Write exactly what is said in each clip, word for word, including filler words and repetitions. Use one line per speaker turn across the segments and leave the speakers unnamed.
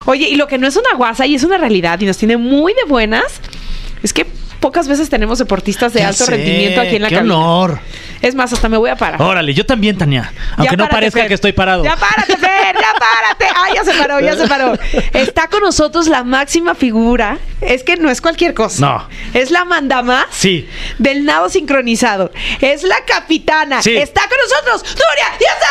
Oye, y lo que no es una guasa y es una realidad y nos tiene muy de buenas, es que pocas veces tenemos deportistas de
Ya
alto
sé,
rendimiento aquí en la
qué
cabina.
honor.
Es más, hasta me voy a parar.
Órale, yo también, Tania. Aunque
Ya
no
párate,
parezca
Fer.
que estoy parado.
Ya párate, Fer, ya párate. Ah, ya se paró, ya se paró. Está con nosotros la máxima figura. Es que no es cualquier cosa.
No.
Es la mandamás
Sí.
del nado sincronizado. Es la capitana.
Sí.
Está con nosotros, Nuria Díaz.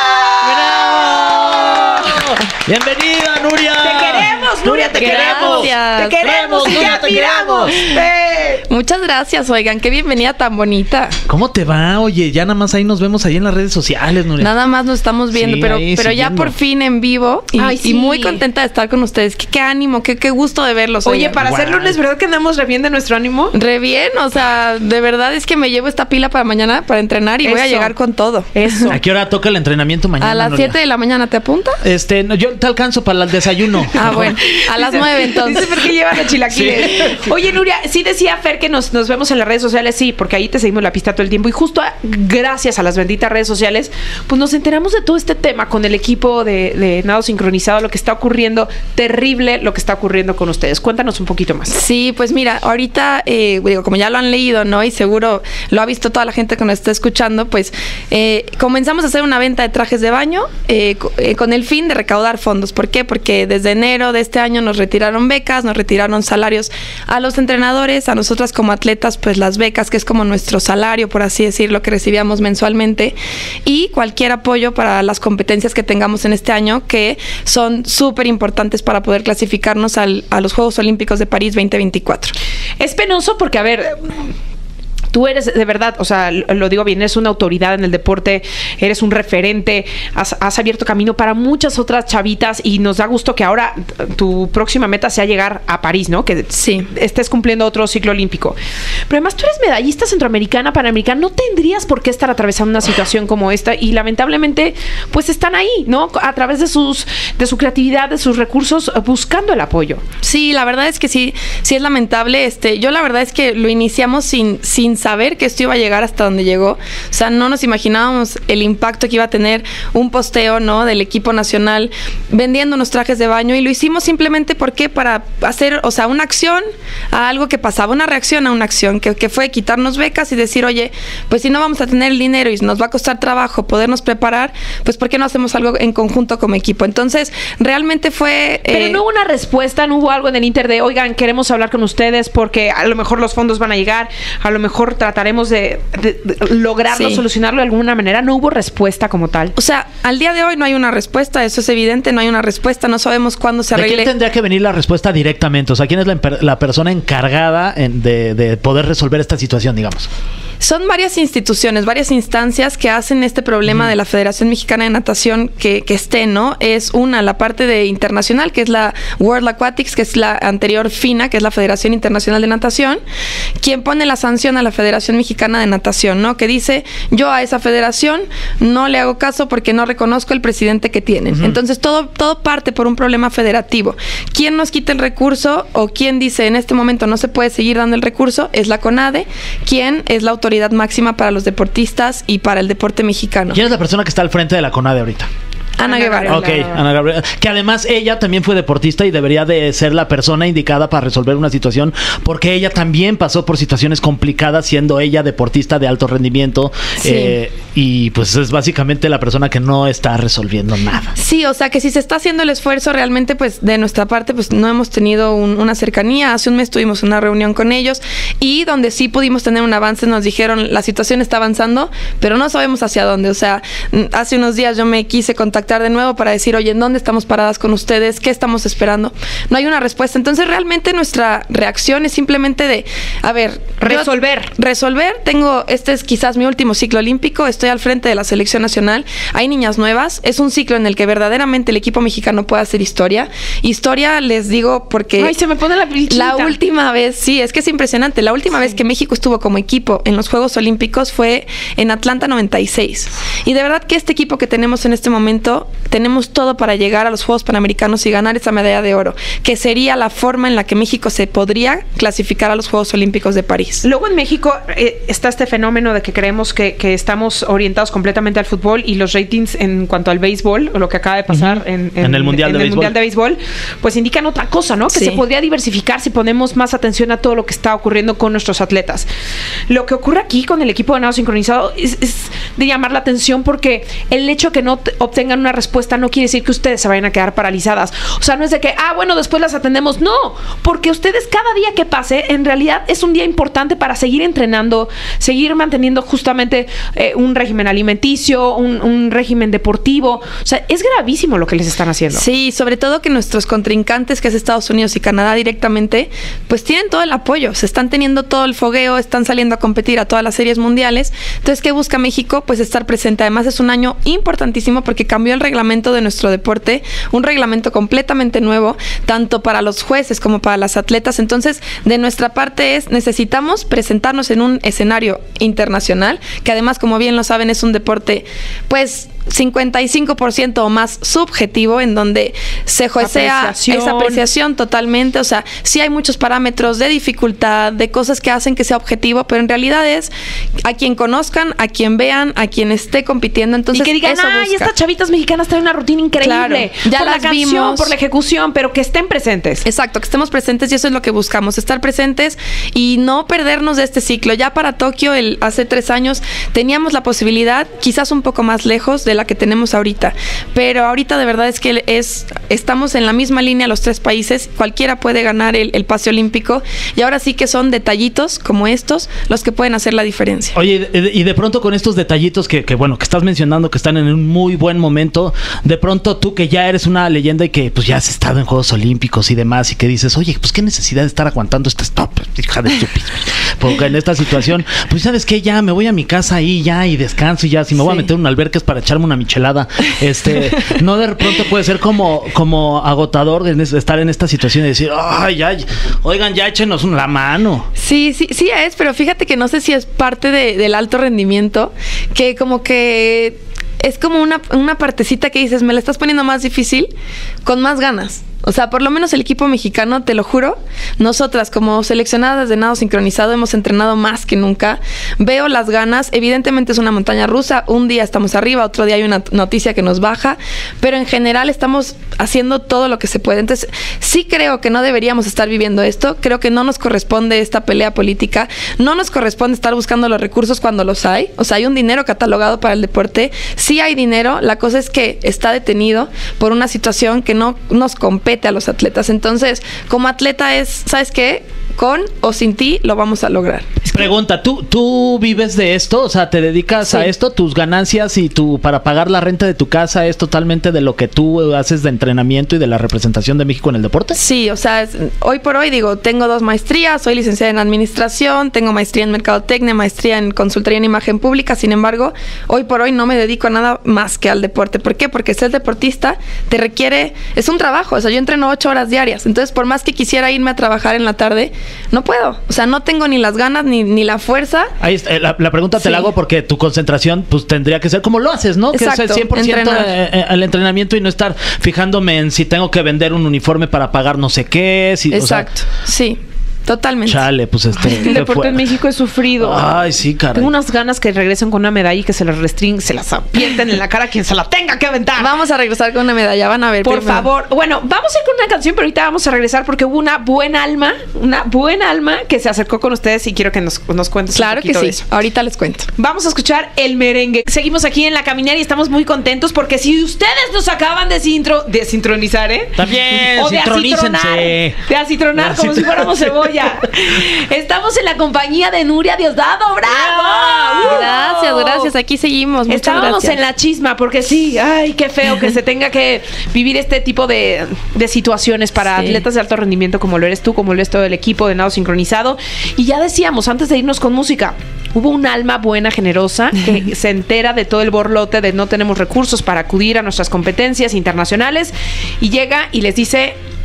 ¡Bravo! ¡Bienvenida, Nuria!
Te queremos, Nuria, te queremos.
Gracias.
Te queremos y
Nuria,
te
te
admiramos.
queremos.
Ven.
Muchas gracias, oigan, qué bienvenida tan bonita.
¿Cómo te va? Oye, ya nada más ahí nos vemos ahí en las redes sociales, Nuria.
Nada más nos estamos viendo,
Sí,
pero,
ahí
pero ya
siguiendo.
por fin en vivo y,
Ay, sí.
y muy contenta de estar con ustedes. Qué, qué ánimo, qué, qué gusto de verlos.
Oye,
oigan.
para ser
Guay.
lunes, ¿verdad que andamos re bien de nuestro ánimo?
Re bien, o sea, de verdad es que me llevo esta pila para mañana para entrenar y voy a
Eso.
llegar con todo.
Eso.
¿A qué hora toca el entrenamiento mañana,
A las
Nuria?
siete de la mañana, ¿te apunta?
Este, no, yo te alcanzo para el desayuno.
Ah, bueno, a las
Dice-
nueve entonces.
Dice Fer que llevan los chilaquiles. Oye, Nuria, sí decía Fer que nos, nos vemos en las redes sociales, sí, porque ahí te seguimos la pista todo el tiempo. Y justo a- gracias a las benditas redes sociales, pues nos enteramos de todo este tema con el equipo de, de nado sincronizado, lo que está ocurriendo, terrible lo que está ocurriendo con ustedes. Cuéntanos un poquito más.
Sí, pues mira, ahorita, eh, digo, como ya lo han leído, ¿no? Y seguro lo ha visto toda la gente que nos está escuchando, pues eh, comenzamos a hacer una venta de trajes de baño eh, co- eh, con el fin de recaudar fondos. ¿Por qué? Porque desde enero de este año nos retiraron becas, nos retiraron salarios a los entrenadores, a nosotras como atletas, pues las becas, que es como nuestro salario, por así decirlo, que recibíamos mensualmente, y cualquier apoyo para las competencias que tengamos en este año, que son súper importantes para poder clasificarnos al, a los Juegos Olímpicos de París veinte veinticuatro.
Es penoso porque, a ver, tú eres de verdad, o sea, lo digo bien, eres una autoridad en el deporte, eres un referente, has, has abierto camino para muchas otras chavitas y nos da gusto que ahora tu próxima meta sea llegar a París, ¿no? Que
Sí.
estés cumpliendo otro ciclo olímpico. Pero además tú eres medallista centroamericana, panamericana, no tendrías por qué estar atravesando una situación como esta y lamentablemente pues están ahí, ¿no? A través de sus de su creatividad, de sus recursos, buscando el apoyo.
Sí, la verdad es que sí, sí es lamentable. Este, yo la verdad es que lo iniciamos sin, sin saber que esto iba a llegar hasta donde llegó. O sea, no nos imaginábamos el impacto que iba a tener un posteo, ¿no? Del equipo nacional vendiendo unos trajes de baño, y lo hicimos simplemente porque para hacer, o sea, una acción a algo que pasaba, una reacción a una acción, que, que fue quitarnos becas y decir, oye, pues si no vamos a tener el dinero y nos va a costar trabajo podernos preparar, pues ¿por qué no hacemos algo en conjunto como equipo? Entonces, realmente fue...
Pero
eh,
no hubo una respuesta, no hubo algo en el Inter de, oigan, queremos hablar con ustedes porque a lo mejor los fondos van a llegar, a lo mejor trataremos de, de- de lograrlo,
Sí.
solucionarlo de alguna manera. No hubo respuesta como tal.
O sea, al día de hoy no hay una respuesta, eso es evidente, no hay una respuesta, no sabemos cuándo se
¿De
arregle.
quién tendría que venir la respuesta directamente? O sea, ¿quién es la, emper- la persona encargada en- de, de poder resolver esta situación, digamos?
Son varias instituciones, varias instancias que hacen este problema
Ujú.
de la Federación Mexicana de Natación que, que esté, ¿no? Es una, la parte de internacional, que es la World Aquatics, que es la anterior FINA, que es la Federación Internacional de Natación, quien pone la sanción a la Federación Mexicana de Natación, ¿no? Que dice, yo a esa federación no le hago caso porque no reconozco el presidente que tienen.
Ujú.
Entonces, todo, todo parte por un problema federativo. ¿Quién nos quita el recurso o quién dice en este momento no se puede seguir dando el recurso? Es la CONADE, quien es la autoridad máxima para los deportistas y para el deporte mexicano.
¿Quién es la persona que está al frente de la CONADE ahorita?
Ana
Ana
Guevara.
Gabriela.
Ok, Ana Gabriela. Que además ella también fue deportista y debería de ser la persona indicada para resolver una situación, porque ella también pasó por situaciones complicadas siendo ella deportista de alto rendimiento.
Sí.
eh, y pues es básicamente la persona que no está resolviendo nada.
Sí, o sea que si se está haciendo el esfuerzo realmente, pues de nuestra parte, pues no hemos tenido un- una cercanía. Hace un mes tuvimos una reunión con ellos y donde sí pudimos tener un avance, nos dijeron la situación está avanzando, pero no sabemos hacia dónde. O sea, mm, hace unos días yo me quise contactar de nuevo para decir, oye, ¿en dónde estamos paradas con ustedes? ¿Qué estamos esperando? No hay una respuesta. Entonces realmente nuestra reacción es simplemente de, a ver, yo-
Resolver.
resolver. Tengo, este es quizás mi último ciclo olímpico, estoy al frente de la selección nacional, hay niñas nuevas, es un ciclo en el que verdaderamente el equipo mexicano puede hacer historia. Historia, les digo, porque
Ay, se me pone la piel
la
chinita.
última vez, sí, es que es impresionante, la última vez que México estuvo como equipo en los Juegos Olímpicos fue en Atlanta noventa y seis. Y de verdad que este equipo que tenemos en este momento México tenemos todo para llegar a los Juegos Panamericanos y ganar esa medalla de oro, que sería la forma en la que México se podría clasificar a los Juegos Olímpicos de París.
Luego en México eh, está este fenómeno de que creemos que, que estamos orientados completamente al fútbol y los ratings en cuanto al béisbol, o lo que acaba de pasar uh-huh. en, en,
en el Mundial,
en
de,
el
béisbol.
mundial de Béisbol, pues indican otra cosa, ¿no? Que sí. se podría diversificar si ponemos más atención a todo lo que está ocurriendo con nuestros atletas. Lo que ocurre aquí con el equipo de nado sincronizado es, es de llamar la atención, porque el hecho de que no obtengan una respuesta no quiere decir que ustedes se vayan a quedar paralizadas. O sea, no es de que, ah, bueno, después las atendemos. No, porque ustedes cada día que pase, en realidad es un día importante para seguir entrenando, seguir manteniendo justamente eh, un régimen alimenticio, un, un régimen deportivo. O sea, es gravísimo lo que les están haciendo.
Sí, sobre todo que nuestros contrincantes, que es Estados Unidos y Canadá directamente, pues tienen todo el apoyo, se están teniendo todo el fogueo, están saliendo a competir a todas las series mundiales. Entonces, ¿qué busca México? Pues estar presente. Además, es un año importantísimo porque cambió el reglamento de nuestro deporte, un reglamento completamente nuevo, tanto para los jueces como para las atletas. Entonces, de nuestra parte es, necesitamos presentarnos en un escenario internacional, que además, como bien lo saben, es un deporte, pues, cincuenta y cinco por ciento o más subjetivo, en donde se juecea
apreciación.
esa apreciación totalmente. O sea, sí hay muchos parámetros de dificultad, de cosas que hacen que sea objetivo, pero en realidad es a quien conozcan, a quien vean, a quien esté compitiendo. Entonces,
y que digan,
eso
ay,
busca.
estas chavitas mexicanas traen una rutina increíble.
Claro, ya
por
las
la canción,
vimos.
por la ejecución, pero que estén presentes.
Exacto, que estemos presentes, y eso es lo que buscamos, estar presentes y no perdernos de este ciclo. Ya para Tokio, el, hace tres años, teníamos la posibilidad, quizás un poco más lejos de la que tenemos ahorita, pero ahorita de verdad es que es, estamos en la misma línea los tres países, cualquiera puede ganar el, el pase olímpico, y ahora sí que son detallitos como estos los que pueden hacer la diferencia.
Oye, y de pronto con estos detallitos que, que bueno, que estás mencionando, que están en un muy buen momento, de pronto tú que ya eres una leyenda y que pues ya has estado en Juegos Olímpicos y demás, y que dices, oye, pues qué necesidad de estar aguantando esta stop, hija de su pis, porque en esta situación, pues sabes qué, ya me voy a mi casa ahí ya y descanso, y ya si me voy sí. a meter en una alberca es para echarme una michelada. Este, no de pronto puede ser como, como agotador de estar en esta situación y decir, ay, ay, oigan, ya échenos la mano.
Sí, sí, sí es, pero fíjate que no sé si es parte de, del alto rendimiento, que como que es como una, una partecita que dices, me la estás poniendo más difícil, con más ganas. O sea, por lo menos el equipo mexicano, te lo juro, nosotras como seleccionadas de nado sincronizado hemos entrenado más que nunca. Veo las ganas, evidentemente es una montaña rusa, un día estamos arriba, otro día hay una noticia que nos baja, pero en general estamos haciendo todo lo que se puede. Entonces, sí creo que no deberíamos estar viviendo esto, creo que no nos corresponde esta pelea política, no nos corresponde estar buscando los recursos cuando los hay. O sea, hay un dinero catalogado para el deporte, sí hay dinero, la cosa es que está detenido por una situación que no nos compete a los atletas. Entonces, como atleta es, ¿sabes qué? Con o sin ti lo vamos a lograr.
Pregunta, ¿tú, tú vives de esto? O sea, ¿te dedicas sí. a esto? ¿Tus ganancias y tu para pagar la renta de tu casa es totalmente de lo que tú haces de entrenamiento y de la representación de México en el deporte?
Sí, o sea, es, hoy por hoy digo, tengo dos maestrías, soy licenciada en administración, tengo maestría en mercadotecnia, maestría en consultoría en imagen pública. Sin embargo, hoy por hoy no me dedico a nada más que al deporte. ¿Por qué? Porque ser deportista te requiere, es un trabajo. O sea, yo entreno ocho horas diarias. Entonces, por más que quisiera irme a trabajar en la tarde, no puedo. O sea, no tengo ni las ganas ni, ni la fuerza.
Ahí está, la, la pregunta te
sí.
la hago porque tu concentración pues tendría que ser como lo haces, ¿no?
Exacto,
que es el cien por ciento eh, el entrenamiento y no estar fijándome en si tengo que vender un uniforme para pagar no sé qué. Si,
Exacto,
o sea,
sí. Totalmente.
Chale, pues este...
El deporte
fue?
en México es sufrido.
Ay, sí, caray.
Tengo unas ganas que regresen con una medalla y que se las restringen, se las apienten en la cara a quien se la tenga que aventar.
Vamos a regresar con una medalla, van a ver.
Por
primero.
favor. Bueno, vamos a ir con una canción, pero ahorita vamos a regresar porque hubo una buena alma, una buena alma que se acercó con ustedes y quiero que nos, nos cuentes
claro
un poquito
que sí.
de eso.
Ahorita les cuento.
Vamos a escuchar el merengue. Seguimos aquí en La Caminera y estamos muy contentos porque si ustedes nos acaban de sintro, desintronizar, ¿eh?
También,
o de acitronar, de acitronar como si fuéramos cebolla. Estamos en la compañía de Nuria Diosdado. ¡Bravo!
Gracias, gracias. Aquí seguimos. Muchas
Estábamos
gracias.
en la chisma porque sí, ay, qué feo que se tenga que vivir este tipo de, de situaciones para sí. atletas de alto rendimiento como lo eres tú, como lo es todo el equipo de nado sincronizado. Y ya decíamos, antes de irnos con música, hubo un alma buena, generosa, que se entera de todo el borlote de no tenemos recursos para acudir a nuestras competencias internacionales y llega y les dice...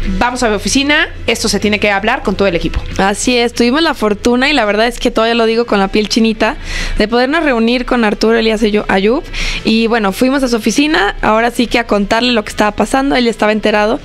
vamos a mi oficina, esto se tiene que hablar con todo el equipo.
Así es, tuvimos la fortuna y la verdad es que todavía lo digo con la piel chinita, de podernos reunir con Arturo Elías Ayub y bueno, fuimos a su oficina, ahora sí que a contarle lo que estaba pasando, él ya estaba enterado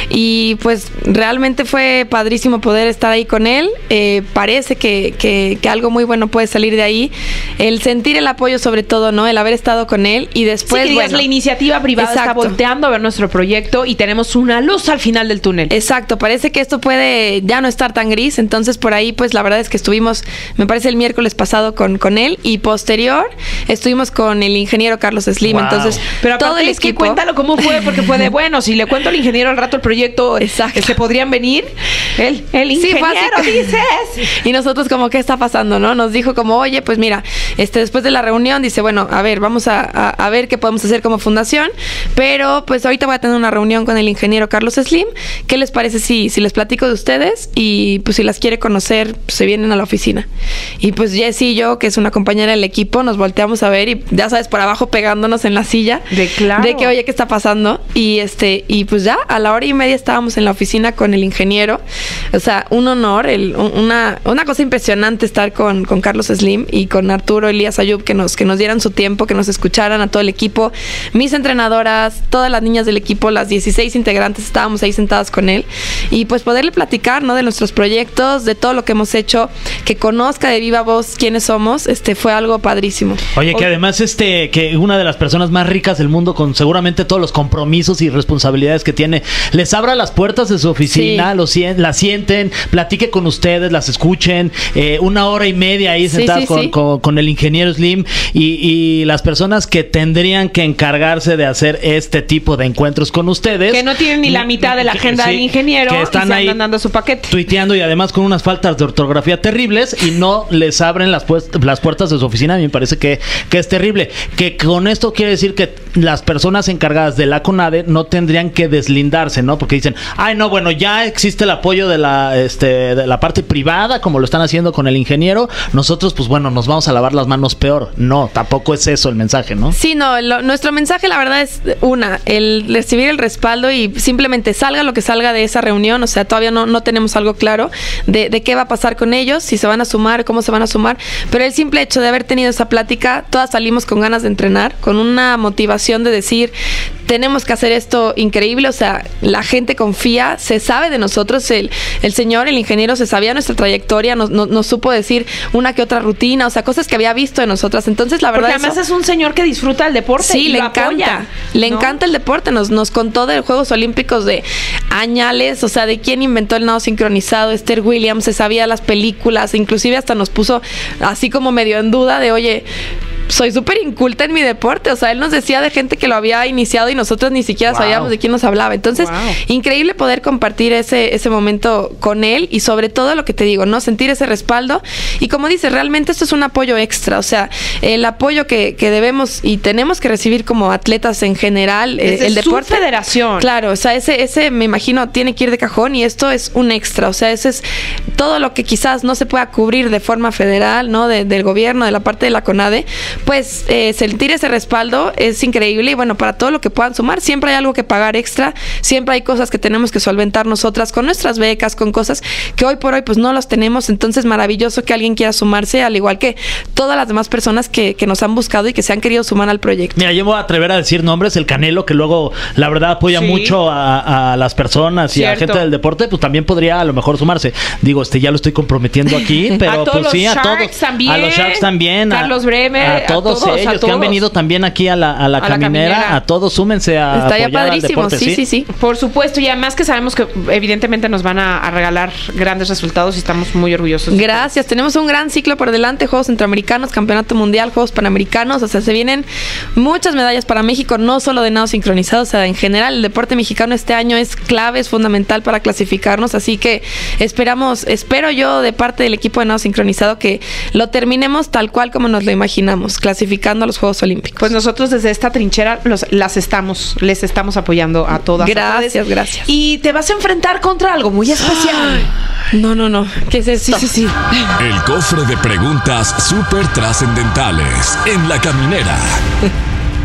y pues realmente fue padrísimo poder estar ahí con él, eh, parece que, que, que algo muy bueno puede salir de ahí, el sentir el apoyo sobre todo, ¿no? El haber estado con él y después,
sí, que digas,
bueno,
la iniciativa privada
exacto.
está volteando a ver nuestro proyecto y tenemos una luz al final del túnel.
Exacto, parece que esto puede ya no estar tan gris, entonces por ahí pues la verdad es que estuvimos, me parece el miércoles pasado con, con él y posterior estuvimos con el ingeniero Carlos Slim, wow. entonces
pero todo el
es
equipo,
que
cuéntalo cómo fue, porque fue de bueno, si le cuento al ingeniero al rato el proyecto, exacto. se podrían venir, el, el ingeniero sí, dices.
Y nosotros como, ¿qué está pasando? ¿No? Nos dijo como, oye, pues mira, este después de la reunión dice, bueno, a ver, vamos a, a, a ver qué podemos hacer como fundación, pero pues ahorita voy a tener una reunión con el ingeniero Carlos Slim, ¿qué les parece si, si les platico de ustedes? Y pues si las quiere conocer, pues, se vienen a la oficina. Y pues Jessie y yo, que es una compañera del equipo, nos volteamos a ver y ya sabes, por abajo pegándonos en la silla.
De claro.
De que, oye, ¿qué está pasando? Y este, y pues ya a la hora y media estábamos en la oficina con el ingeniero. O sea, un honor, el, una, una cosa impresionante estar con, con Carlos Slim y con Arturo Elías Ayub, que nos, que nos dieran su tiempo, que nos escucharan a todo el equipo, mis entrenadoras, todas las niñas del equipo, las dieciséis integrantes, estábamos ahí sentadas con él y pues poderle platicar, ¿no? De nuestros proyectos, de todo lo que hemos hecho, que conozca de viva voz quiénes somos, este fue algo padrísimo.
Oye, que además este, que una de las personas más ricas del mundo, con seguramente todos los compromisos y responsabilidades que tiene, les abra las puertas de su oficina, sí. los, la sienten, platique con ustedes, las escuchen, eh, una hora y media ahí sentadas sí, sí, con, sí. Con, con el ingeniero Slim y, y las personas que tendrían que encargarse de hacer este tipo de encuentros con ustedes.
Que no tienen ni la mitad de la agenda sí, del ingeniero
que están
y se
ahí
andan dando su paquete.
Tuiteando y además con unas faltas de ortografía terribles y no les abren las, pues, las puertas de su oficina. A mí me parece que, que es terrible. Que con esto quiere decir que las personas encargadas de la CONADE no tendrían que deslindarse, ¿no? Porque dicen, ay, no, bueno, ya existe el apoyo de la, este, de la parte privada, como lo están haciendo con el ingeniero. Nosotros, pues bueno, nos vamos a lavar las manos peor. No, tampoco es eso el mensaje, ¿no?
Sí, no, lo, nuestro mensaje la verdad es una, el recibir el respaldo y simplemente salga lo que salga de esa reunión, o sea, todavía no, no tenemos algo claro de, de qué va a pasar con ellos, si se van a sumar, cómo se van a sumar, pero el simple hecho de haber tenido esa plática, todas salimos con ganas de entrenar, con una motivación de decir, tenemos que hacer esto increíble, o sea, la gente confía, se sabe de nosotros, el, el señor, el ingeniero se sabía nuestra trayectoria, nos, nos, nos supo decir una que otra rutina, o sea, cosas que había visto de nosotras, entonces la verdad...
Porque además eso, es un señor que disfruta el deporte
sí,
y
le
lo
encanta,
apoya,
le
¿no?
encanta el deporte, nos, nos contó de Juegos Olímpicos de añales, o sea, de quién inventó el nado sincronizado, Esther Williams, se sabía las películas, inclusive hasta nos puso así como medio en duda de, oye, soy súper inculta en mi deporte, o sea, él nos decía de gente que lo había iniciado y nosotros ni siquiera wow. sabíamos de quién nos hablaba, entonces, wow. increíble poder compartir ese, ese momento con él y sobre todo lo que te digo, ¿no? Sentir ese respaldo y como dices, realmente esto es un apoyo extra, o sea, el apoyo que, que debemos y tenemos que recibir como atletas en general,
Desde
el deporte.
Su federación.
Claro, o sea, ese, ese me imagino tiene que ir de cajón y esto es un extra, o sea, ese es todo lo que quizás no se pueda cubrir de forma federal, ¿no? De, del gobierno, de la parte de la CONADE, pues eh, sentir ese respaldo es increíble y bueno, para todo lo que puedan sumar, siempre hay algo que pagar extra, siempre hay cosas que tenemos que solventar nosotras con nuestras becas, con cosas que hoy por hoy pues no las tenemos, entonces maravilloso que alguien quiera sumarse, al igual que todas las demás personas que, que nos han buscado y que se han querido sumar al proyecto.
Mira, yo me voy a atrever a decir nombres, el Canelo, que luego la verdad apoya sí. mucho a, a las personas y Cierto. a la gente del deporte, pues también podría a lo mejor sumarse. Digo, este ya lo estoy comprometiendo aquí, pero pues sí, a todos.
También,
a los Sharks también.
Carlos Bremer,
a, a, todos a todos ellos a todos. que han venido también aquí a la, a la, a caminera, la caminera, a todos súmense a
Está
apoyar al deporte.
Sí,
¿sí?
sí, sí.
Por supuesto, y además que sabemos que evidentemente nos van a, a regalar grandes resultados y estamos muy orgullosos.
Gracias, tenemos un gran ciclo por delante, Juegos Centroamericanos, Campeonato Mundial, Juegos Panamericanos, o sea, se vienen muchas medallas para México, no solo de nado sincronizado, o sea, en general el deporte mexicano este año es clave, es fundamental para clasificarnos, así que esperamos, espero yo de parte del equipo de nado sincronizado que lo terminemos tal cual como nos lo imaginamos, clasificando a los Juegos Olímpicos.
Pues nosotros desde esta trinchera los, las estamos, les estamos apoyando a todas.
Gracias,
a
gracias.
Y te vas a enfrentar contra algo muy especial.
No, no, no. ¿Qué es esto?
Sí, sí, sí.
El cofre de preguntas súper trascendentales en La Caminera.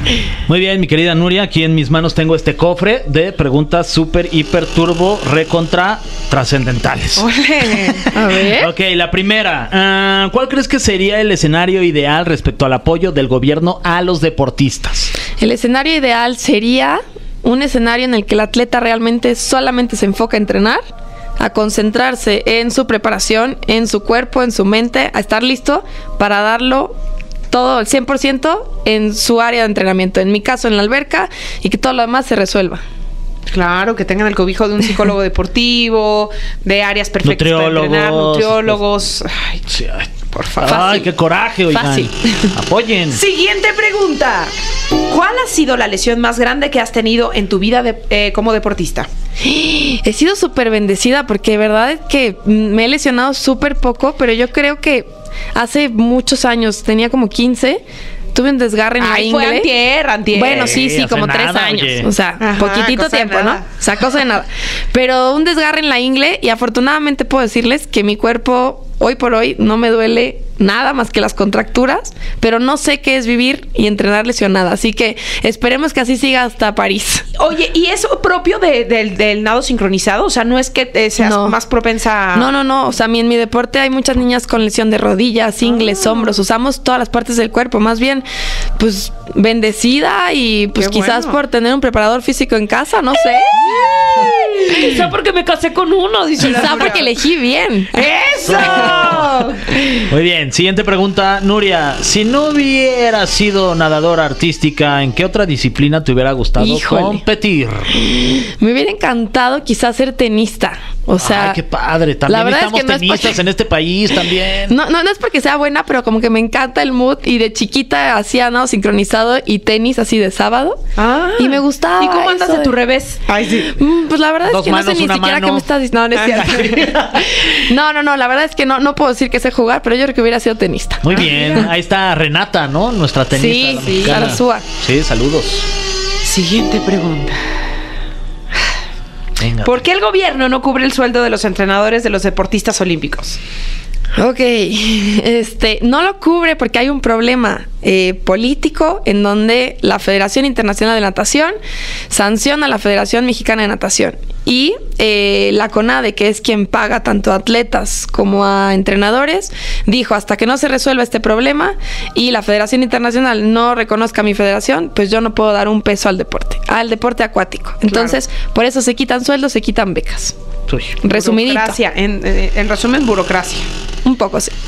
Muy bien, mi querida Nuria, aquí en mis manos tengo este cofre de preguntas súper, hiper, turbo, recontra, trascendentales.
Ole.
A ver.
Ok, la primera. Uh, ¿Cuál crees que sería el escenario ideal respecto al apoyo del gobierno a los deportistas?
El escenario ideal sería un escenario en el que el atleta realmente solamente se enfoca a entrenar, a concentrarse en su preparación, en su cuerpo, en su mente, a estar listo para darlo todo el cien por ciento en su área de entrenamiento. En mi caso, en la alberca, y que todo lo demás se resuelva.
Claro, que tengan el cobijo de un psicólogo deportivo, de áreas perfectas para entrenar, nutriólogos. Ay,
Sí, ay,
por favor.
Ay,
Fácil.
qué coraje, oigan.
Fácil.
Apoyen.
Siguiente pregunta. ¿Cuál ha sido la lesión más grande que has tenido en tu vida de- eh, como deportista?
He sido súper bendecida porque de verdad es que me he lesionado súper poco, pero yo creo que hace muchos años, tenía como quince, tuve un desgarre en la
Ay, fue
ingle.
antier, antier.
Bueno, sí, sí,
hace
como
nada,
tres años.
oye.
O sea,
Ajá,
poquitito
cosa de
tiempo, ¿no?
nada.
O sea, cosa de nada. Pero un desgarre en la ingle y afortunadamente puedo decirles que mi cuerpo hoy por hoy no me duele nada más que las contracturas, pero no sé qué es vivir y entrenar lesionada. Así que esperemos que así siga hasta París.
Oye, ¿y eso propio de- del, del nado sincronizado? O sea, ¿no es que te seas
No.
más propensa a...
No, no, no. O sea, a mí en mi deporte hay muchas niñas con lesión de rodillas, ingles,
Ah.
hombros. Usamos todas las partes del cuerpo. Más bien, pues, bendecida y pues
Qué
quizás
bueno.
por tener un preparador físico en casa, no sé.
Quizá porque me casé con uno, dice la
Quizá
Nuria.
porque elegí bien.
¡Eso!
Muy bien, siguiente pregunta. Nuria, si no hubieras sido nadadora artística, ¿en qué otra disciplina te hubiera gustado
Híjole.
competir?
Me hubiera encantado quizás ser tenista. O sea,
Ay, qué padre. También
la verdad es
estamos
que no es
tenistas
porque-
en este país también.
No, no, no es porque sea buena, pero como que me encanta el mood. Y de chiquita hacía nado sincronizado y tenis así de sábado.
Ah.
Y me gustaba.
¿Y cómo andas
eso
de tu revés? Ay, sí.
Mm, Pues la verdad
Dos
es que no
manos,
sé ni
una
siquiera
mano.
qué me estás diciendo. No, no es cierto. No, no, no. La verdad es que no, no puedo decir que sé jugar, pero yo creo que hubiera sido tenista.
Muy bien, ahí está Renata, ¿no? Nuestra tenista.
Sí,
la
sí,
mexicana.
Arazúa.
Sí, saludos.
Siguiente pregunta.
Venga.
¿Por qué el gobierno no cubre el sueldo de los entrenadores de los deportistas olímpicos?
Ok, este, no lo cubre porque hay un problema eh, político en donde la Federación Internacional de Natación sanciona a la Federación Mexicana de Natación y eh, la CONADE, que es quien paga tanto a atletas como a entrenadores, dijo hasta que no se resuelva este problema y la Federación Internacional no reconozca a mi federación, pues yo no puedo dar un peso al deporte, al deporte acuático. Entonces, por eso se quitan sueldos, se quitan becas.
Uy.
Resumidito.
Burocracia. En, eh, en resumen, burocracia.
Un poco, sí.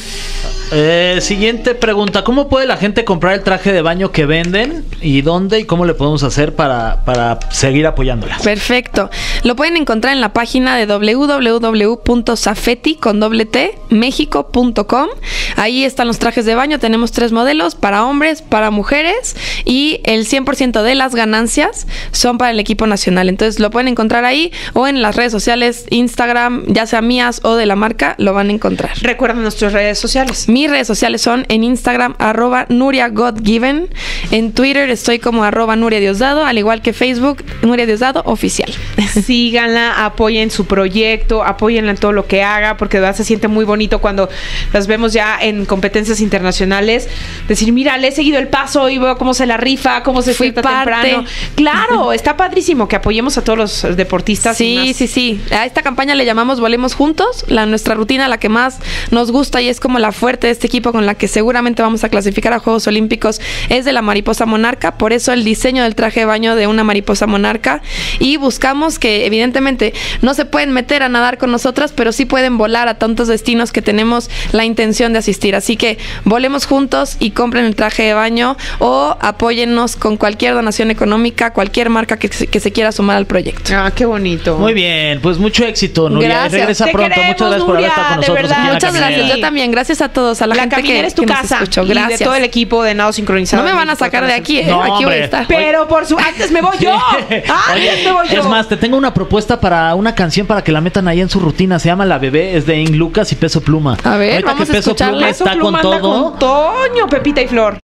Eh, siguiente pregunta. ¿Cómo puede la gente comprar el traje de baño que venden? ¿Y dónde? ¿Y cómo le podemos hacer para, para seguir apoyándolas?
Perfecto. Lo pueden encontrar en la página de w w w punto safety con doble t méxico punto com. Ahí están los trajes de baño. Tenemos tres modelos para hombres, para mujeres y el cien por ciento de las ganancias son para el equipo nacional. Entonces lo pueden encontrar ahí o en las redes sociales, Instagram, ya sea mías o de la marca, lo van a encontrar.
Recuerden nuestras redes sociales.
Mis redes sociales son en Instagram arroba Nuria Godgiven, en Twitter estoy como arroba Nuria Diosdado, al igual que Facebook Nuria Diosdado Oficial.
Síganla, apoyen su proyecto, apóyenla en todo lo que haga, porque de verdad se siente muy bonito cuando las vemos ya en competencias internacionales. Decir, mira, le he seguido el paso y veo cómo se la rifa, cómo se
Fui
sienta
parte.
temprano. Claro, está padrísimo que apoyemos a todos los deportistas. y
Sí,
más.
sí, sí. A esta campaña le llamamos Volemos Juntos, la nuestra rutina, la que más nos gusta y es como la fuerte de este equipo con la que seguramente vamos a clasificar a Juegos Olímpicos, es de la mariposa monarca, por eso el diseño del traje de baño de una mariposa monarca, y buscamos que evidentemente no se pueden meter a nadar con nosotras, pero sí pueden volar a tantos destinos que tenemos la intención de asistir, así que volemos juntos y compren el traje de baño o apóyennos con cualquier donación económica, cualquier marca que, se- que se quiera sumar al proyecto.
Ah, qué bonito.
Muy bien, pues mucho éxito, Nuria.
Gracias.
Regresa
Te
pronto.
queremos,
Muchas gracias por haber estado con
Nuria, de
nosotros.
verdad.
aquí en La
Muchas
Caminera.
gracias, yo también, gracias a todos, a la,
La
gente
caminera
que,
es tu
que nos
casa.
escuchó.
Y de
Gracias.
todo el equipo de nado sincronizado.
No me
en
van a
México,
sacar de aquí, ¿eh?
No,
Aquí voy
hombre.
a estar.
Pero por su... Antes me voy yo. Antes me voy yo.
Es más, te tengo una propuesta para una canción para que la metan ahí en su rutina. Se llama La Bebé, es de Ing Lucas y Peso Pluma.
A ver,
Ahorita
vamos
que
a
Peso
escucharla.
Pluma
Eso
está con
Pluma anda
todo.
con Toño, Pepita y Flor.